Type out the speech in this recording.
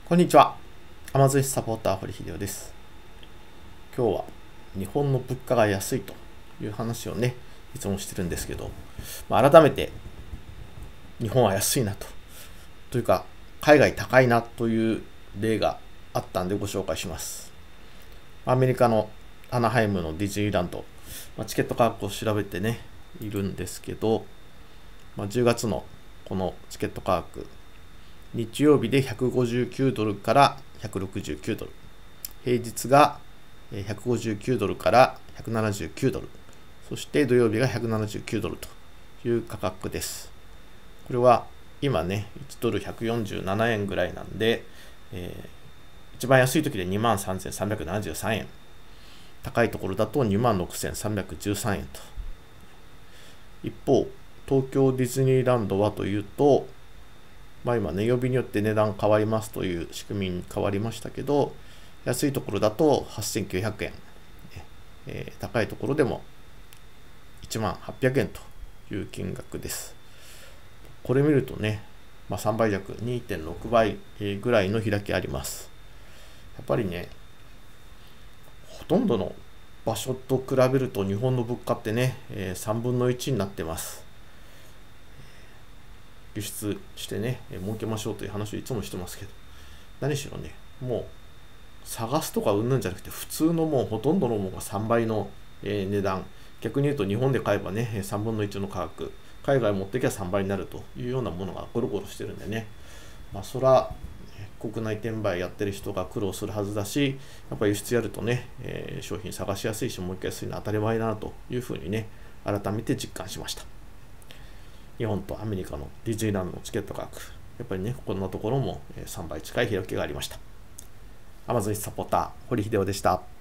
こんにちは。アマゾンサポーター堀秀夫です。今日は日本の物価が安いという話をね、いつもしてるんですけど、改めて日本は安いなというか、海外高いなという例があったんでご紹介します。アメリカのアナハイムのディズニーランド、チケット価格を調べてね、いるんですけど、10月のこのチケット価格、日曜日で159ドルから169ドル、平日が159ドルから179ドル、そして土曜日が179ドルという価格です。これは今ね、1ドル147円ぐらいなんで、一番安い時で23,373円、高いところだと26,313円と。一方、東京ディズニーランドはというと、今ね、曜日によって値段変わりますという仕組みに変わりましたけど、安いところだと8,900円、高いところでも18,000円という金額です。これ見るとね、3倍弱、2.6 倍ぐらいの開きあります。やっぱりね、ほとんどの場所と比べると日本の物価ってね、3分の1になってます。輸出してね、儲けましょうという話をいつもしてますけど、何しろね、もう探すとかうんぬんじゃなくて、普通のもうほとんどのものが3倍の値段、逆に言うと日本で買えばね、3分の1の価格、海外持ってきゃ3倍になるというようなものがゴロゴロしてるんでね、そら国内転売やってる人が苦労するはずだし、やっぱり輸出やるとね、商品探しやすいし、儲けやすいのは当たり前だなというふうにね、改めて実感しました。日本とアメリカのディズニーランドのチケット価格、やっぱりね、こんなところも3倍近い開きがありました。アマゾンサポーター、堀秀夫でした。